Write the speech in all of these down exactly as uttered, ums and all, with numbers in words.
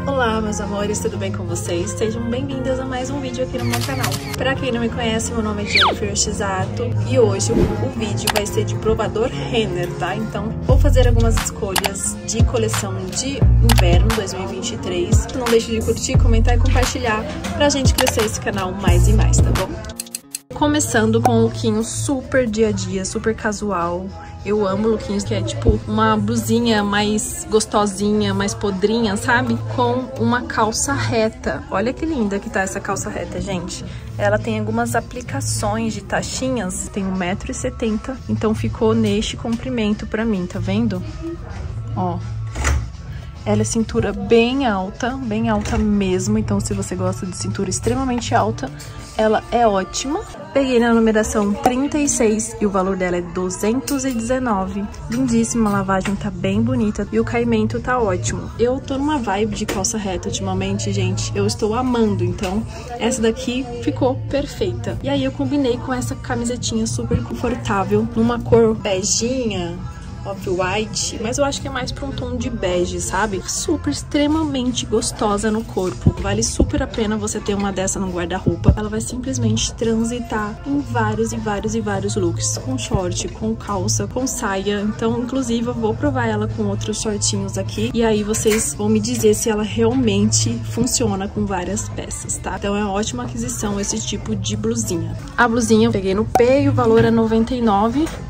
Olá, meus amores, tudo bem com vocês? Sejam bem-vindas a mais um vídeo aqui no meu canal. Pra quem não me conhece, meu nome é Jennifer Shizato e hoje o vídeo vai ser de provador Renner, tá? Então, vou fazer algumas escolhas de coleção de inverno dois mil e vinte e três. Não deixe de curtir, comentar e compartilhar pra gente crescer esse canal mais e mais, tá bom? Começando com um lookinho super dia a dia, super casual. Eu amo lookinhos que é tipo uma blusinha mais gostosinha, mais podrinha, sabe? Com uma calça reta. Olha que linda que tá essa calça reta, gente. Ela tem algumas aplicações de tachinhas, tem um metro e setenta, então ficou neste comprimento pra mim, tá vendo? Ó. Ela é cintura bem alta, bem alta mesmo, então se você gosta de cintura extremamente alta, ela é ótima. Peguei na numeração trinta e seis e o valor dela é duzentos e dezenove. Lindíssima, a lavagem tá bem bonita e o caimento tá ótimo. Eu tô numa vibe de calça reta ultimamente, gente. Eu estou amando, então essa daqui ficou perfeita. E aí eu combinei com essa camisetinha super confortável, numa cor beijinha, off-white, mas eu acho que é mais pra um tom de bege, sabe? Super, extremamente gostosa no corpo. Vale super a pena você ter uma dessa no guarda-roupa. Ela vai simplesmente transitar em vários e vários e vários looks. Com short, com calça, com saia. Então, inclusive, eu vou provar ela com outros shortinhos aqui. E aí vocês vão me dizer se ela realmente funciona com várias peças, tá? Então, é uma ótima aquisição esse tipo de blusinha. A blusinha eu peguei no P e o valor é noventa e nove reais.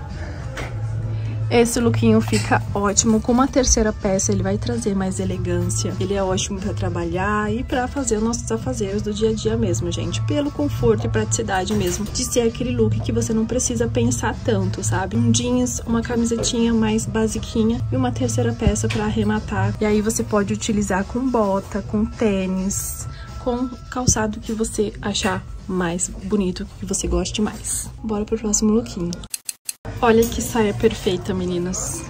Esse lookinho fica ótimo, com uma terceira peça ele vai trazer mais elegância. Ele é ótimo pra trabalhar e pra fazer os nossos afazeres do dia a dia mesmo, gente. Pelo conforto e praticidade mesmo, de ser aquele look que você não precisa pensar tanto, sabe? Um jeans, uma camisetinha mais basiquinha e uma terceira peça pra arrematar. E aí você pode utilizar com bota, com tênis, com calçado que você achar mais bonito, que você goste mais. Bora pro próximo lookinho. Olha que saia perfeita, meninas.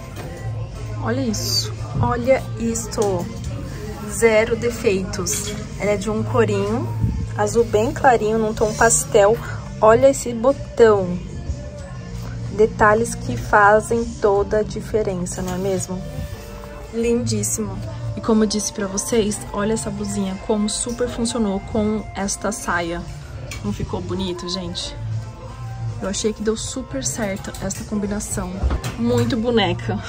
Olha isso. Olha isso. Zero defeitos. Ela é de um corinho azul bem clarinho, num tom pastel. Olha esse botão. Detalhes que fazem toda a diferença, não é mesmo? Lindíssimo. E como eu disse pra vocês, olha essa blusinha como super funcionou com esta saia. Não ficou bonito, gente? Eu achei que deu super certo essa combinação. Muito boneca.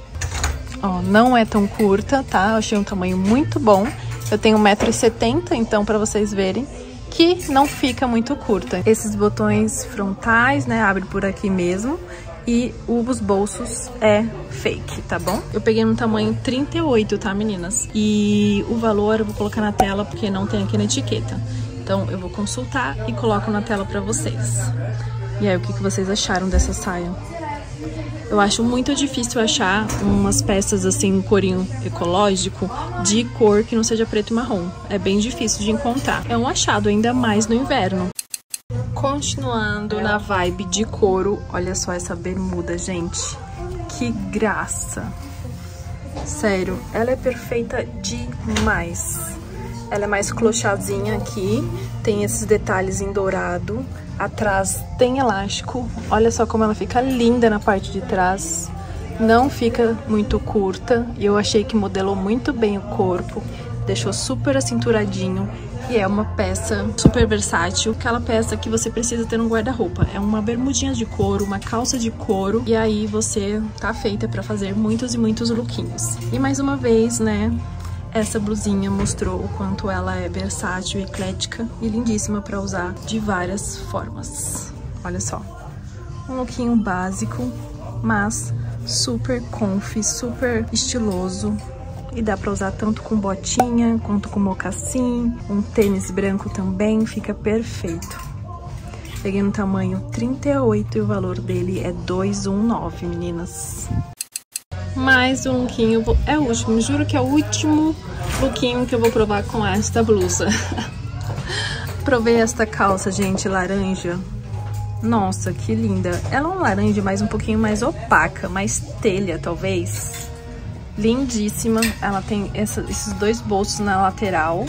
Ó, não é tão curta, tá? Eu achei um tamanho muito bom. Eu tenho um metro e setenta, então pra vocês verem que não fica muito curta. Esses botões frontais, né, abre por aqui mesmo. E os bolsos é fake, tá bom? Eu peguei no tamanho trinta e oito, tá, meninas? E o valor eu vou colocar na tela porque não tem aqui na etiqueta. Então eu vou consultar e coloco na tela pra vocês. E aí, o que que vocês acharam dessa saia? Eu acho muito difícil achar umas peças assim, um corinho ecológico, de cor que não seja preto e marrom. É bem difícil de encontrar. É um achado, ainda mais no inverno. Continuando na vibe de couro, olha só essa bermuda, gente. Que graça! Sério, ela é perfeita demais. Ela é mais clochazinha aqui, tem esses detalhes em dourado. Atrás tem elástico, olha só como ela fica linda na parte de trás. Não fica muito curta e eu achei que modelou muito bem o corpo. Deixou super acinturadinho e é uma peça super versátil. Aquela peça que você precisa ter no guarda-roupa. É uma bermudinha de couro, uma calça de couro e aí você tá feita pra fazer muitos e muitos lookinhos. E mais uma vez, né? Essa blusinha mostrou o quanto ela é versátil, eclética e lindíssima para usar de várias formas. Olha só, um lookinho básico, mas super comfy, super estiloso. E dá para usar tanto com botinha, quanto com mocassim, um tênis branco também, fica perfeito. Peguei no tamanho trinta e oito e o valor dele é duzentos e dezenove, meninas. Mais um lookinho, é o último, juro que é o último lookinho que eu vou provar com esta blusa. Provei esta calça, gente, laranja. Nossa, que linda. Ela é um laranja, mas um pouquinho mais opaca, mais telha, talvez. Lindíssima. Ela tem essa, esses dois bolsos na lateral.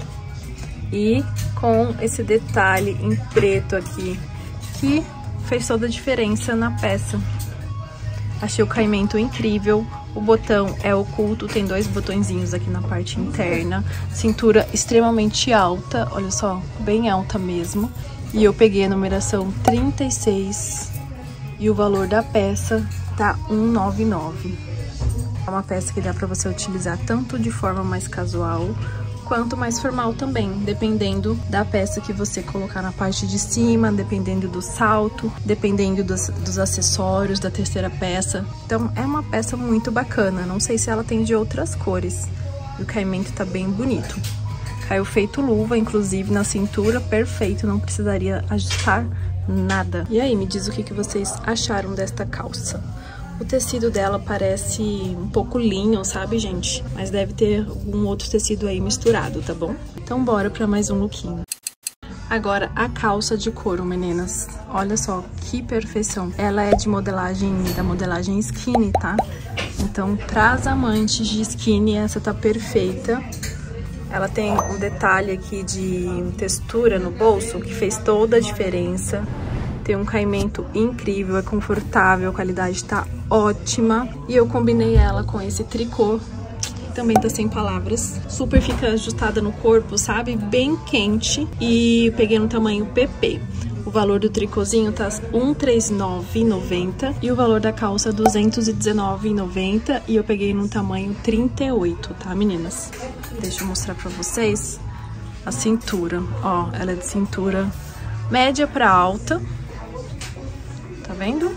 E com esse detalhe em preto aqui, que fez toda a diferença na peça. Achei o caimento incrível, O botão é oculto, tem dois botõezinhos aqui na parte interna. Cintura extremamente alta, olha só, bem alta mesmo. E eu peguei a numeração trinta e seis e o valor da peça tá cento e noventa e nove. É uma peça que dá pra você utilizar tanto de forma mais casual quanto mais formal também, dependendo da peça que você colocar na parte de cima, dependendo do salto, dependendo dos, dos acessórios da terceira peça. Então é uma peça muito bacana, não sei se ela tem de outras cores. E o caimento tá bem bonito. Caiu feito luva, inclusive na cintura, perfeito, não precisaria ajustar nada. E aí, me diz o que, que vocês acharam desta calça. O tecido dela parece um pouco linho, sabe, gente? Mas deve ter algum outro tecido aí misturado, tá bom? Então bora pra mais um lookinho. Agora, a calça de couro, meninas. Olha só, que perfeição. Ela é de modelagem, da modelagem skinny, tá? Então, pras amantes de skinny, essa tá perfeita. Ela tem um detalhe aqui de textura no bolso que fez toda a diferença. Tem um caimento incrível, é confortável, a qualidade tá ótima. E eu combinei ela com esse tricô, que também tá sem palavras. Super fica ajustada no corpo, sabe? Bem quente. E peguei no tamanho P P. O valor do tricôzinho tá cento e trinta e nove reais e noventa centavos e o valor da calça duzentos e dezenove reais e noventa centavos e eu peguei no tamanho trinta e oito, tá, meninas? Deixa eu mostrar pra vocês a cintura. Ó, ela é de cintura média pra alta. Tá vendo?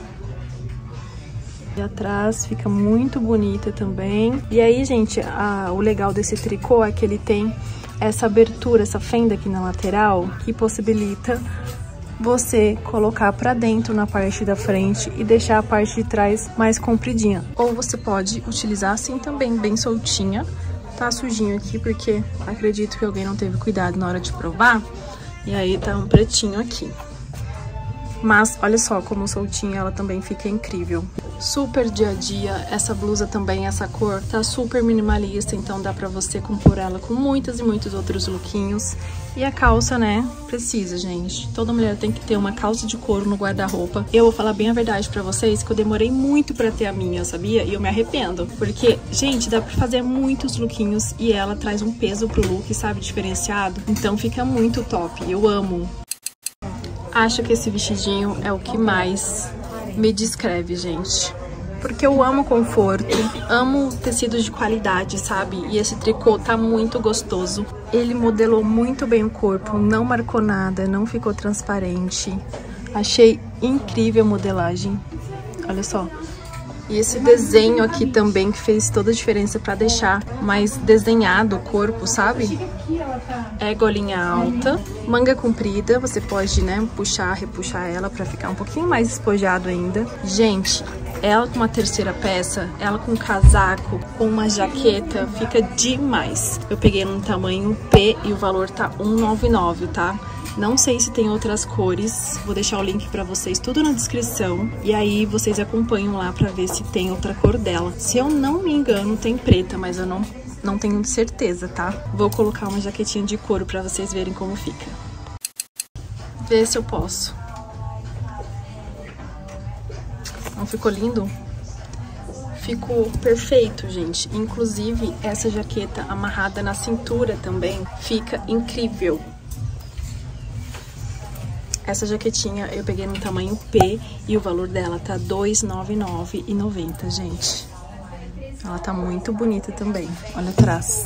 E atrás fica muito bonita também. E aí, gente, a, o legal desse tricô é que ele tem essa abertura, essa fenda aqui na lateral, que possibilita você colocar pra dentro na parte da frente e deixar a parte de trás mais compridinha. Ou você pode utilizar assim também, bem soltinha. Tá sujinho aqui porque acredito que alguém não teve cuidado na hora de provar. E aí tá um pretinho aqui. Mas olha só como soltinha ela também fica incrível. Super dia a dia, essa blusa também, essa cor tá super minimalista, então dá pra você compor ela com muitos e muitos outros lookinhos. E a calça, né, precisa, gente. Toda mulher tem que ter uma calça de couro no guarda-roupa. Eu vou falar bem a verdade pra vocês, que eu demorei muito pra ter a minha, sabia? E eu me arrependo, porque, gente, dá pra fazer muitos lookinhos e ela traz um peso pro look, sabe, diferenciado. Então fica muito top, eu amo. Acho que esse vestidinho é o que mais me descreve, gente. Porque eu amo conforto, amo tecidos de qualidade, sabe? E esse tricô tá muito gostoso. Ele modelou muito bem o corpo, não marcou nada, não ficou transparente. Achei incrível a modelagem. Olha só. E esse desenho aqui também que fez toda a diferença pra deixar mais desenhado o corpo, sabe? É golinha alta, manga comprida, você pode, né, puxar, repuxar ela pra ficar um pouquinho mais espojado ainda. Gente, ela com uma terceira peça, ela com casaco, com uma jaqueta, fica demais. Eu peguei num tamanho P e o valor tá cento e noventa e nove, tá? Não sei se tem outras cores, vou deixar o link pra vocês tudo na descrição. E aí vocês acompanham lá pra ver se tem outra cor dela. Se eu não me engano, tem preta, mas eu não, não tenho certeza, tá? Vou colocar uma jaquetinha de couro pra vocês verem como fica. Vê se eu posso. Não ficou lindo? Ficou perfeito, gente. Inclusive, essa jaqueta amarrada na cintura também fica incrível. Essa jaquetinha eu peguei no tamanho P e o valor dela tá dois reais e noventa e nove centavos e noventa, gente. Ela tá muito bonita também. Olha atrás.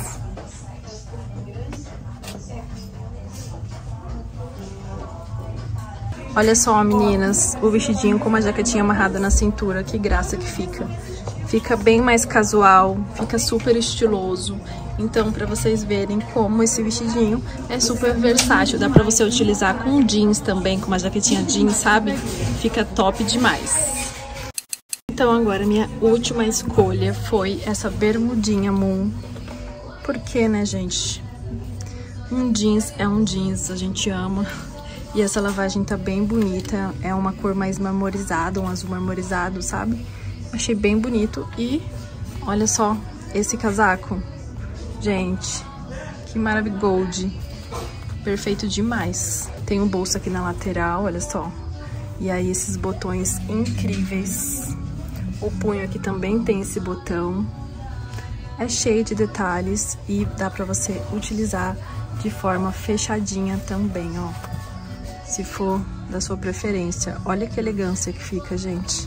Olha só, meninas, o vestidinho com uma jaquetinha amarrada na cintura. Que graça que fica. Fica bem mais casual, fica super estiloso. Então, pra vocês verem como esse vestidinho é super versátil. Dá pra você utilizar com jeans também, com uma jaquetinha jeans, sabe? Fica top demais. Então, agora, minha última escolha foi essa bermudinha Moon. Por quê, né, gente? Um jeans é um jeans, a gente ama. E essa lavagem tá bem bonita. É uma cor mais marmorizada, um azul marmorizado, sabe? Achei bem bonito. E olha só esse casaco. Gente, que maravilha, gold. Perfeito demais. Tem um bolso aqui na lateral, olha só. E aí esses botões incríveis. O punho aqui também tem esse botão. É cheio de detalhes e dá pra você utilizar de forma fechadinha também, ó. Se for da sua preferência. Olha que elegância que fica, gente.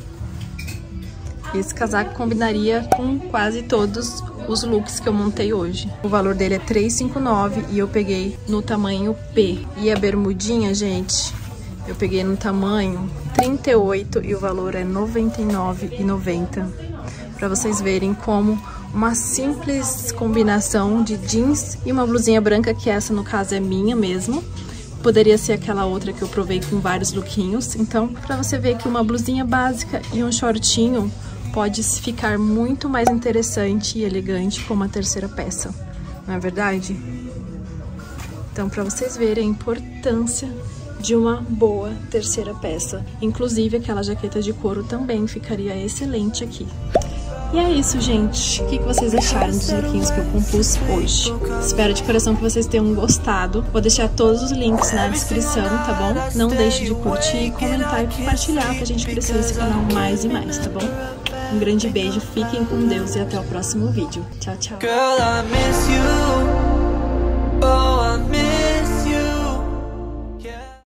Esse casaco combinaria com quase todos os looks que eu montei hoje. O valor dele é três reais e cinquenta e nove centavos e eu peguei no tamanho P. E a bermudinha, gente, eu peguei no tamanho trinta e oito e o valor é noventa e nove reais e noventa centavos. Pra vocês verem como uma simples combinação de jeans e uma blusinha branca, que essa no caso é minha mesmo. Poderia ser aquela outra que eu provei com vários lookinhos. Então, pra você ver que uma blusinha básica e um shortinho pode ficar muito mais interessante e elegante com uma terceira peça. Não é verdade? Então, pra vocês verem a importância de uma boa terceira peça. Inclusive, aquela jaqueta de couro também ficaria excelente aqui. E é isso, gente. O que vocês acharam dos lookinhos que eu compus hoje? Espero de coração que vocês tenham gostado. Vou deixar todos os links na descrição, tá bom? Não deixe de curtir, comentar e compartilhar pra gente crescer esse canal mais e mais, tá bom? Um grande beijo, fiquem com Deus e até o próximo vídeo. Tchau, tchau.